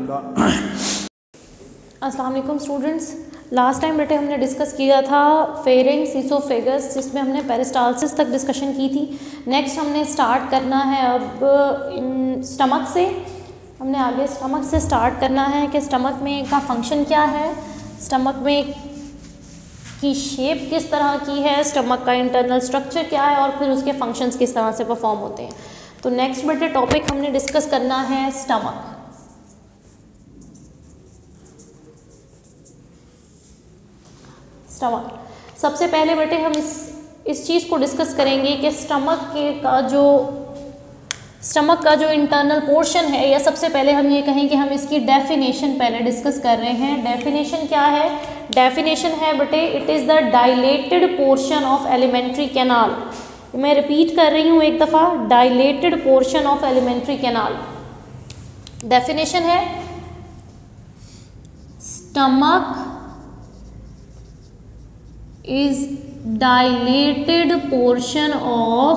करूँगा। अस्सलाम वालेकुम स्टूडेंट्स, लास्ट टाइम बेटे हमने डिस्कस किया था फेरिंग्स, ईसोफेगस, जिसमें हमने पेरिस्टाल्सिस तक डिस्कशन की थी। नेक्स्ट हमने स्टार्ट करना है अब स्टमक से। हमने आगे स्टमक से स्टार्ट करना है कि स्टमक में का फंक्शन क्या है, स्टमक में की शेप किस तरह की है, स्टमक का इंटरनल स्ट्रक्चर क्या है और फिर उसके फंक्शंस किस तरह से परफॉर्म होते हैं। तो नेक्स्ट बेटे टॉपिक हमने डिस्कस करना है स्टमक। स्टमक सबसे पहले बेटे हम इस चीज़ को डिस्कस करेंगे कि स्टमक का जो इंटरनल पोर्शन है, या सबसे पहले हम ये कहें कि हम इसकी डेफिनेशन पहले डिस्कस कर रहे हैं। डेफिनेशन क्या है? डेफिनेशन है बेटे, it is the dilated portion of alimentary canal. मैं रिपीट कर रही हूँ एक दफ़ा, dilated portion of alimentary canal. Definition है stomach is dilated portion of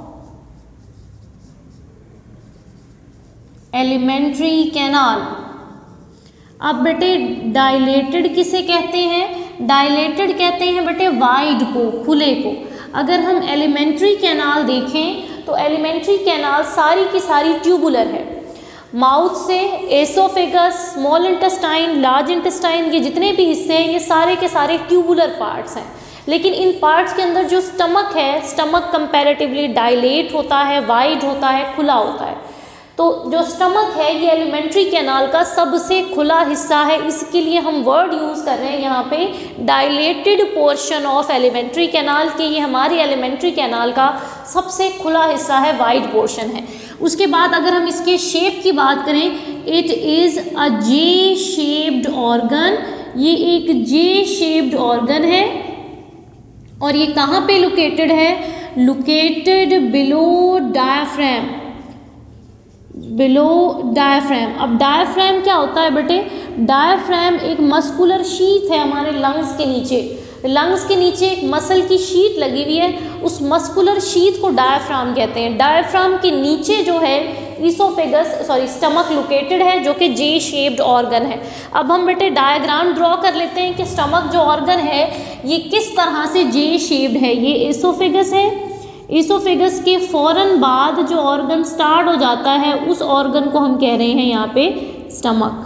elementary canal। अब बेटे डायलेटेड किसे कहते हैं? डायलेटेड कहते हैं बेटे वाइड को, खुले को। अगर हम एलिमेंट्री कैनाल देखें तो एलिमेंट्री कैनाल सारी की सारी ट्यूबुलर है। माउथ से oesophagus, small intestine, large intestine, ये जितने भी हिस्से हैं ये सारे के सारे ट्यूबुलर पार्ट्स हैं। लेकिन इन पार्ट्स के अंदर जो स्टमक है, स्टमक कंपैरेटिवली डायलेट होता है, वाइड होता है, खुला होता है। तो जो स्टमक है ये एलिमेंट्री कैनाल का सबसे खुला हिस्सा है। इसके लिए हम वर्ड यूज़ कर रहे हैं यहाँ पे dilated portion of alimentary canal के। ये हमारी एलिमेंट्री कैनाल का सबसे खुला हिस्सा है, वाइड पोर्शन है। उसके बाद अगर हम इसके शेप की बात करें, it is a J shaped organ. ये एक जे शेप्ड ऑर्गन है और ये कहाँ पे लोकेटेड है? Located below diaphragm, below diaphragm. अब डायाफ्राम क्या होता है बेटे? डायाफ्राम एक मस्कुलर शीथ है हमारे लंग्स के नीचे। लंग्स के नीचे एक मसल की शीट लगी हुई है, उस मस्कुलर शीथ को डायाफ्राम कहते हैं। डायाफ्राम के नीचे जो है स्टमक लोकेटेड है, जो कि जे शेप्ड ऑर्गन है। अब हम बेटे डायग्राम ड्रॉ कर लेते हैं कि स्टमक जो ऑर्गन है ये किस तरह से जे शेप्ड है। ये एसोफेगस है, एसोफेगस के फ़ौरन बाद जो ऑर्गन स्टार्ट हो जाता है उस ऑर्गन को हम कह रहे हैं यहाँ पे स्टमक।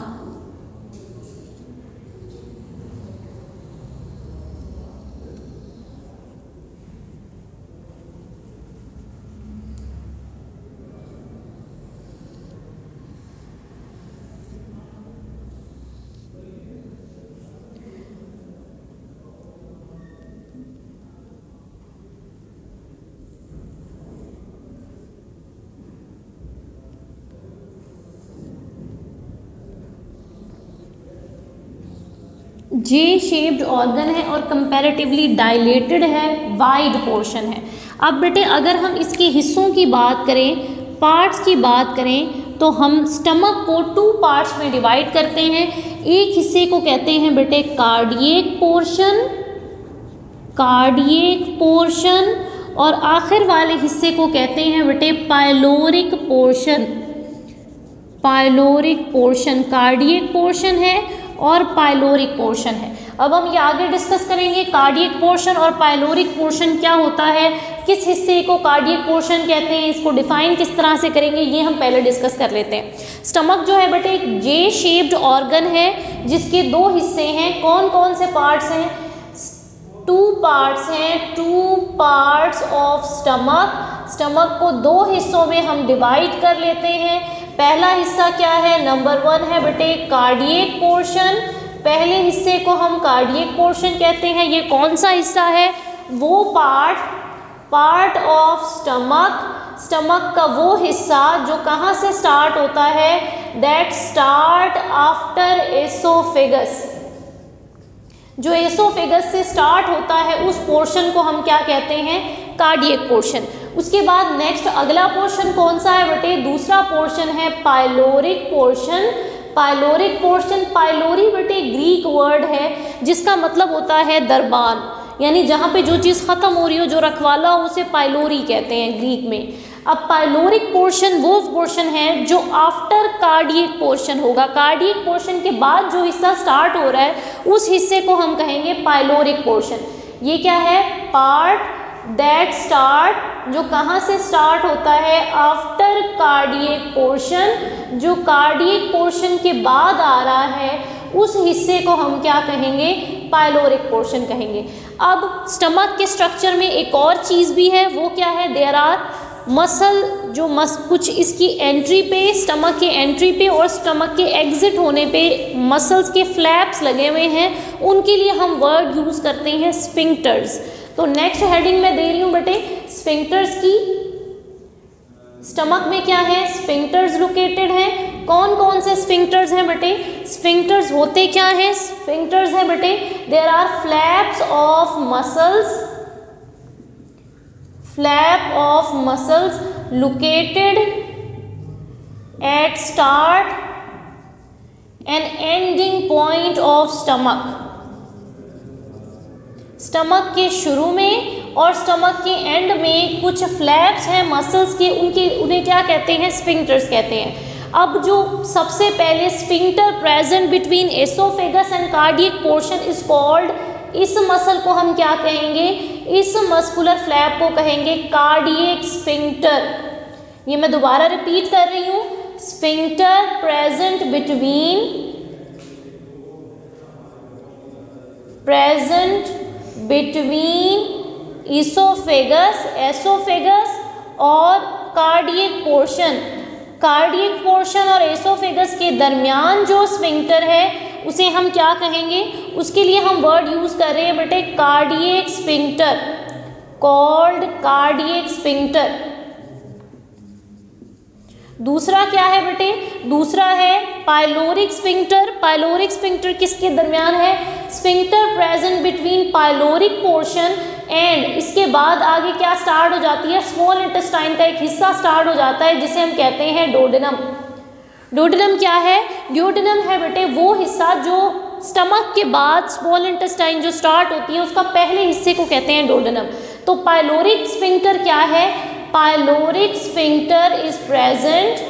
जे शेप्ड ऑर्गन है और कंपैरेटिवली डायलेटेड है, वाइड पोर्शन है। अब बेटे अगर हम इसके हिस्सों की बात करें, पार्ट्स की बात करें, तो हम स्टमक को 2 पार्ट्स में डिवाइड करते हैं। एक हिस्से को कहते हैं बेटे कार्डियक पोर्शन, कार्डियक पोर्शन, और आखिर वाले हिस्से को कहते हैं बेटे pyloric portion. Pyloric portion, cardiac portion है और पाइलोरिक पोर्शन है। अब हम ये आगे डिस्कस करेंगे कार्डियक पोर्शन और पाइलोरिक पोर्शन क्या होता है, किस हिस्से को कार्डियक पोर्शन कहते हैं, इसको डिफाइन किस तरह से करेंगे, ये हम पहले डिस्कस कर लेते हैं। स्टमक जो है बेटे एक जे शेप्ड ऑर्गन है जिसके 2 हिस्से हैं। कौन कौन से पार्ट्स हैं? 2 पार्ट्स हैं, 2 पार्ट्स ऑफ स्टमक। स्टमक को 2 हिस्सों में हम डिवाइड कर लेते हैं। पहला हिस्सा क्या है? नंबर 1 है बेटे कार्डियक पोर्शन। पहले हिस्से को हम कार्डियक पोर्शन कहते हैं। ये कौन सा हिस्सा है? वो पार्ट ऑफ स्टमक, स्टमक का वो हिस्सा जो कहाँ से स्टार्ट होता है? That start after oesophagus. जो एसोफेगस से स्टार्ट होता है उस पोर्शन को हम क्या कहते हैं? Cardiac portion. उसके बाद नेक्स्ट अगला पोर्शन कौन सा है बेटे? दूसरा पोर्शन है pyloric portion. Pyloric portion, pylori बेटे ग्रीक वर्ड है जिसका मतलब होता है दरबान, यानी जहाँ पे जो चीज़ ख़त्म हो रही हो, जो रखवाला हो, उसे पाइलोरी कहते हैं ग्रीक में। अब पाइलोरिक पोर्शन वो पोर्शन है जो आफ्टर कार्डियक पोर्शन होगा, कार्डियक पोर्शन के बाद जो हिस्सा स्टार्ट हो रहा है उस हिस्से को हम कहेंगे पाइलोरिक पोर्शन। ये क्या है? पार्ट दैट स्टार्ट, जो कहाँ से स्टार्ट होता है? आफ्टर कार्डियक पोर्शन, जो कार्डियक पोर्शन के बाद आ रहा है उस हिस्से को हम क्या कहेंगे? पाइलोरिक पोर्शन कहेंगे। अब स्टमक के स्ट्रक्चर में एक और चीज़ भी है, वो क्या है? देयर आर मसल, जो कुछ इसकी एंट्री पे, स्टमक के एंट्री पे और स्टमक के एग्जिट होने पे मसल्स के फ्लैप्स लगे हुए हैं, उनके लिए हम वर्ड यूज़ करते हैं स्फिंक्टर्स। तो नेक्स्ट हेडिंग में दे रही हूँ बेटे स्फिंक्टर्स की। स्टमक में क्या है? स्फिंक्टर्स लोकेटेड हैं। कौन कौन से स्फिंक्टर्स हैं बेटे? स्फिंक्टर्स होते क्या हैं? स्फिंक्टर्स हैं बेटे, there are flaps of muscles, flap of muscles located at start and ending point of stomach. Stomach के शुरू में और स्टमक के एंड में कुछ फ्लैप्स हैं मसल्स के, उन्हें क्या कहते हैं? स्फिंक्टर्स कहते हैं। अब जो सबसे पहले sphincter present between oesophagus and cardiac portion is called, इस मसल को हम क्या कहेंगे? इस मस्कुलर फ्लैप को कहेंगे कार्डियक स्फिंक्टर। ये मैं दोबारा रिपीट कर रही हूँ, स्फिंक्टर प्रेजेंट बिटवीन एसोफेगस और कार्डियक पोर्शन, कार्डियक पोर्शन और एसोफेगस के दरमियान जो स्फिंक्टर है उसे हम क्या कहेंगे? उसके लिए हम वर्ड यूज कर रहे हैं बेटे cardiac sphincter, called cardiac sphincter. दूसरा क्या है बेटे? दूसरा है पाइलोरिक स्फिंक्टर। पाइलोरिक स्फिंक्टर किसके दरमियान है? Sphincter present between pyloric portion and, इसके बाद आगे क्या स्टार्ट हो जाती है? स्मॉल इंटेस्टाइन का एक हिस्सा स्टार्ट हो जाता है जिसे हम कहते हैं डोडेनम। डोडेनम क्या है? ड्यूडेनम है बेटे वो हिस्सा जो स्टमक के बाद स्मॉल इंटेस्टाइन जो स्टार्ट होती है उसका पहले हिस्से को कहते हैं डोडेनम। तो पाइलोरिक स्फिंक्टर क्या है? Pyloric sphincter is present,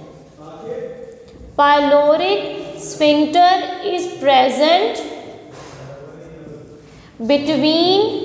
pyloric sphincter is present between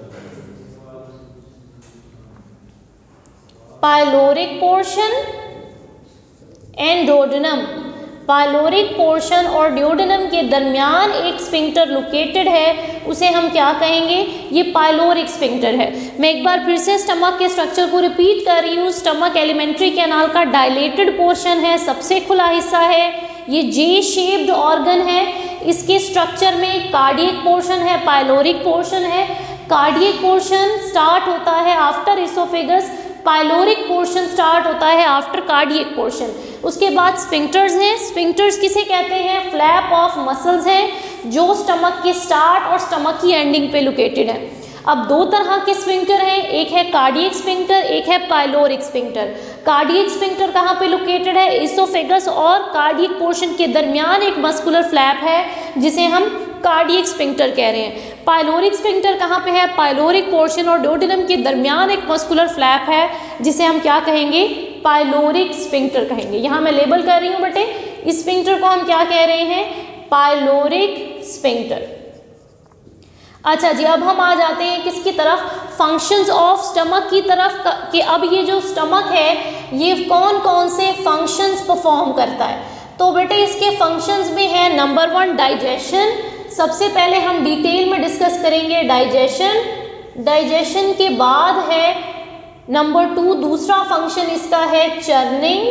pyloric portion and duodenum. Pyloric portion और ड्यूडेनम के दरमियान एक स्फिंक्टर लोकेटेड है, उसे हम क्या कहेंगे? ये पाइलोरिक स्फिंक्टर है। मैं एक बार फिर से स्टमक के स्ट्रक्चर को रिपीट कर रही हूँ। स्टमक एलिमेंट्री कैनाल का डायलेटेड पोर्शन है, सबसे खुला हिस्सा है, ये जे शेप्ड ऑर्गन है। इसके स्ट्रक्चर में कार्डियक पोर्शन है, पाइलोरिक पोर्शन है। कार्डियक पोर्शन स्टार्ट होता है after oesophagus, pyloric portion start होता है आफ्टर कार्डियक पोर्शन। उसके बाद स्फिंक्टर्स हैं। स्फिंक्टर्स किसे कहते हैं? फ्लैप ऑफ मसल्स हैं जो स्टमक के स्टार्ट और स्टमक की एंडिंग पे लोकेटेड है। अब दो तरह के स्फिंक्टर हैं, एक है कार्डियक स्फिंक्टर, एक है पाइलोरिक स्फिंक्टर। कार्डियक स्फिंक्टर कहाँ पे लोकेटेड है? एसोफेगस और कार्डियक पोर्शन के दरमियान एक मस्कुलर फ्लैप है जिसे हम कार्डियक स्फिंक्टर कह रहे हैं। पाइलोरिक स्फिंक्टर कहाँ पे है? पाइलोरिक पोर्शन और डोडेनम के दरमियान एक मस्कुलर फ्लैप है जिसे हम क्या कहेंगे? पाइलोरिक स्फिंक्टर कहेंगे। यहाँ मैं लेबल कर रही हूँ बेटे, इस स्फिंक्टर को हम क्या कह रहे हैं? Pyloric sphincter. अच्छा जी, अब हम आ जाते हैं किसकी तरफ? फंक्शंस ऑफ स्टमक की तरफ कि अब ये जो स्टमक है ये कौन कौन से फंक्शंस परफॉर्म करता है। तो बेटे इसके फंक्शंस में है नंबर 1 डाइजेशन। सबसे पहले हम डिटेल में डिस्कस करेंगे डाइजेशन। डाइजेशन के बाद है नंबर 2 दूसरा फंक्शन इसका है चर्निंग,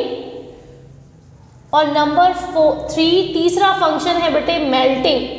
और नंबर 3 तीसरा फंक्शन है बेटे मेल्टिंग।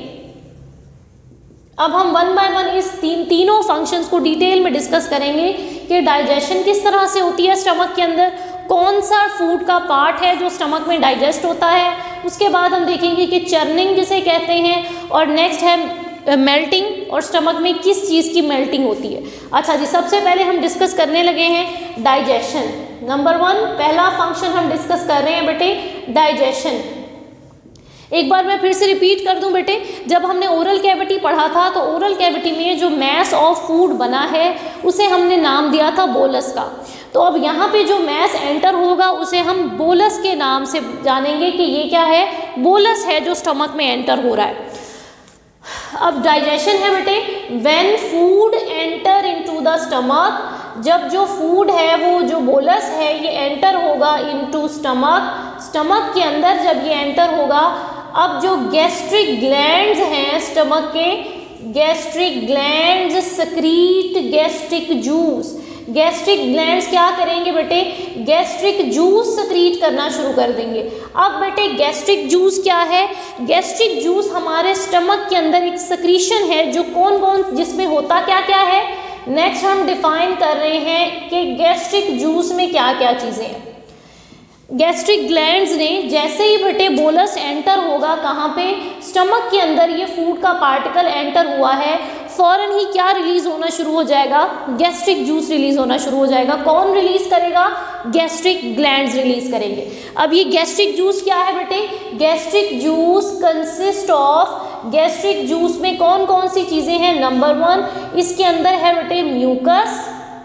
अब हम 1 बाय 1 इस तीनों फंक्शंस को डिटेल में डिस्कस करेंगे कि डाइजेशन किस तरह से होती है स्टमक के अंदर, कौन सा फूड का पार्ट है जो स्टमक में डाइजेस्ट होता है। उसके बाद हम देखेंगे कि चर्निंग जिसे कहते हैं, और नेक्स्ट है मेल्टिंग, और स्टमक में किस चीज़ की मेल्टिंग होती है। अच्छा जी, सबसे पहले हम डिस्कस करने लगे हैं डाइजेशन। नंबर 1 पहला फंक्शन हम डिस्कस कर रहे हैं बेटे डाइजेशन। एक बार मैं फिर से रिपीट कर दूं बेटे, जब हमने ओरल कैविटी पढ़ा था तो ओरल कैविटी में जो मैस ऑफ फूड बना है उसे हमने नाम दिया था बोलस का। तो अब यहाँ पे जो मैस एंटर होगा उसे हम बोलस के नाम से जानेंगे कि ये क्या है, बोलस है जो स्टमक में एंटर हो रहा है। अब डाइजेशन है बेटे, when food enter into the stomach, जब जो फूड है वो जो बोलस है ये एंटर होगा इनटू स्टमक, स्टमक के अंदर जब ये एंटर होगा, अब जो गैस्ट्रिक ग्लैंड्स हैं स्टमक के, gastric glands secrete gastric juice, gastric glands क्या करेंगे बेटे, गैस्ट्रिक जूस सक्रीट करना शुरू कर देंगे। अब बेटे गैस्ट्रिक जूस क्या है, गैस्ट्रिक जूस हमारे स्टमक के अंदर एक सक्रीशन है जो कौन कौन जिसमें होता क्या क्या है, नेक्स्ट हम डिफाइन कर रहे हैं कि गैस्ट्रिक जूस में क्या क्या चीज़ें हैं। गैस्ट्रिक ग्लैंड्स ने जैसे ही बेटे बोलस एंटर होगा कहाँ पे, स्टमक के अंदर ये फूड का पार्टिकल एंटर हुआ है, फौरन ही क्या रिलीज होना शुरू हो जाएगा, गैस्ट्रिक जूस रिलीज होना शुरू हो जाएगा। कौन रिलीज करेगा, गैस्ट्रिक ग्लैंड्स रिलीज करेंगे। अब ये गैस्ट्रिक जूस क्या है बेटे, gastric juice consist of, gastric juice में कौन कौन सी चीजें हैं, नंबर 1 इसके अंदर है बेटे म्यूकस,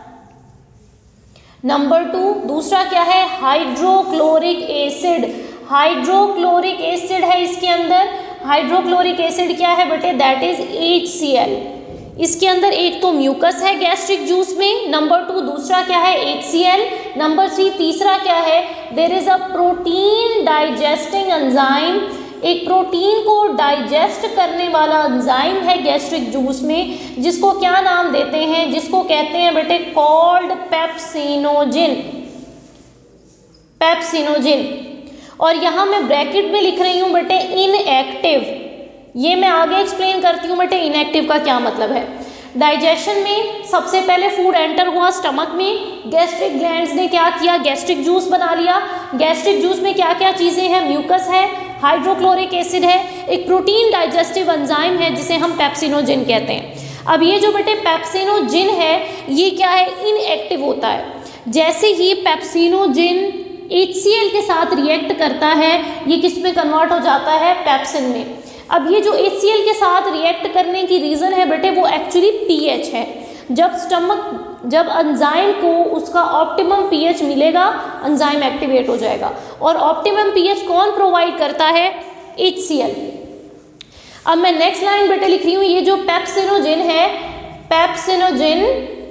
नंबर 2 दूसरा क्या है, हाइड्रोक्लोरिक एसिड, हाइड्रोक्लोरिक एसिड है इसके अंदर, हाइड्रोक्लोरिक एसिड क्या है बेटे, दैट इज HCl। इसके अंदर एक तो म्यूकस है गैस्ट्रिक जूस में, नंबर 2 दूसरा क्या है HCl, नंबर 3 तीसरा क्या है, there is a protein digesting enzyme, एक प्रोटीन को डाइजेस्ट करने वाला एंजाइम है गैस्ट्रिक जूस में, जिसको क्या नाम देते हैं, जिसको कहते हैं बेटे कॉल्ड पेप्सिनोजिन, पेप्सिनोजिन। और यहाँ मैं ब्रैकेट में लिख रही हूँ बेटे इनएक्टिव, ये मैं आगे एक्सप्लेन करती हूँ बेटे इनएक्टिव का क्या मतलब है। डाइजेशन में सबसे पहले फूड एंटर हुआ स्टमक में, गैस्ट्रिक ग्लैंड्स ने क्या किया, गैस्ट्रिक जूस बना लिया। गैस्ट्रिक जूस में क्या क्या चीज़ें हैं, म्यूकस है, हाइड्रोक्लोरिक एसिड है, एक प्रोटीन डाइजेस्टिव एंजाइम है जिसे हम पेप्सिनोजिन कहते हैं। अब ये जो बेटे पेप्सिनोजिन है ये क्या है, इनएक्टिव होता है। जैसे ही पेप्सिनोजिन HCl के साथ रिएक्ट करता है ये किस में कन्वर्ट हो जाता है, पेप्सिन में। अब ये जो HCl के साथ रिएक्ट करने की रीज़न है बेटे वो एक्चुअली pH है। जब एंजाइम को उसका ऑप्टिमम pH मिलेगा एंजाइम एक्टिवेट हो जाएगा, और ऑप्टिमम pH कौन प्रोवाइड करता है, HCl। अब मैं नेक्स्ट लाइन बेटे लिख रही हूँ, ये जो पेप्सिनोजिन है, pepsinogen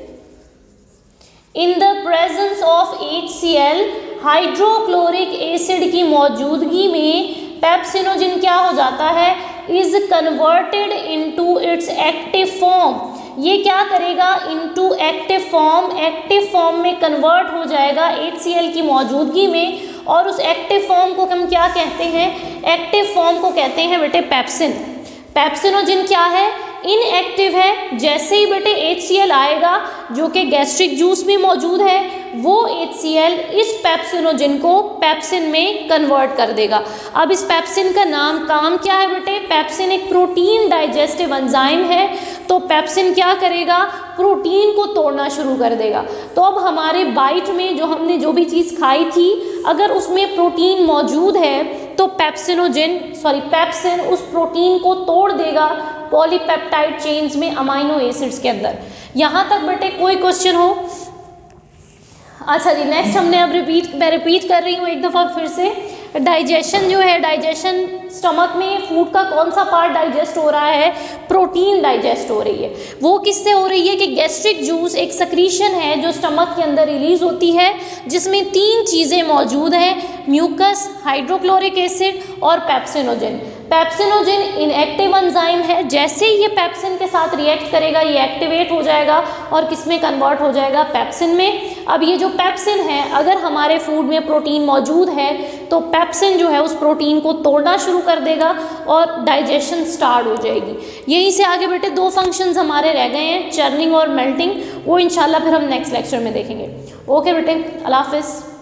in the presence of HCl, hydrochloric acid की मौजूदगी में पेप्सिनोजिन क्या हो जाता है, is converted into its active form. ये क्या करेगा, into active form, active form में कन्वर्ट हो जाएगा HCl की मौजूदगी में। और उस एक्टिव फॉर्म को हम क्या कहते हैं, एक्टिव फॉर्म को कहते हैं बेटे पेप्सिन। पेप्सिनोजिन क्या है, इनएक्टिव है। जैसे ही बेटे HCl आएगा जो कि गैस्ट्रिक जूस में मौजूद है, वो HCl इस पेप्सिनोजिन को पेप्सिन में कन्वर्ट कर देगा। अब इस पेप्सिन का काम क्या है बेटे, पेप्सिन एक प्रोटीन डाइजेस्टिव एंजाइम है, तो पेप्सिन क्या करेगा, प्रोटीन को तोड़ना शुरू कर देगा। तो अब हमारे बाइट में जो हमने जो भी चीज़ खाई थी, अगर उसमें प्रोटीन मौजूद है तो पेप्सिन उस प्रोटीन को तोड़ देगा पॉलीपेप्टाइड चेन्स में, अमाइनो एसिड्स के अंदर। यहाँ तक बेटे कोई क्वेश्चन हो? अच्छा जी, नेक्स्ट हमने अब मैं रिपीट कर रही हूँ एक दफ़ा फिर से। डाइजेशन जो है, डाइजेशन स्टमक में फूड का कौन सा पार्ट डाइजेस्ट हो रहा है, प्रोटीन डाइजेस्ट हो रही है। वो किससे हो रही है कि गैस्ट्रिक जूस एक सक्रीशन है जो स्टमक के अंदर रिलीज होती है, जिसमें 3 चीज़ें मौजूद हैं, म्यूकस, हाइड्रोक्लोरिक एसिड और पेप्सिनोजिन। पेप्सिनोजिन इनएक्टिव एंजाइम है, जैसे ही ये पेप्सिन के साथ रिएक्ट करेगा ये एक्टिवेट हो जाएगा और किस में कन्वर्ट हो जाएगा, पेप्सिन में। अब ये जो पेप्सिन है, अगर हमारे फूड में प्रोटीन मौजूद है तो पेप्सिन जो है उस प्रोटीन को तोड़ना शुरू कर देगा और डाइजेशन स्टार्ट हो जाएगी। यहीं से आगे बेटे 2 फंक्शंस हमारे रह गए हैं, चर्निंग और मेल्टिंग, वो इंशाल्लाह फिर हम नेक्स्ट लेक्चर में देखेंगे। ओके बेटे, अल्लाह हाफिज़।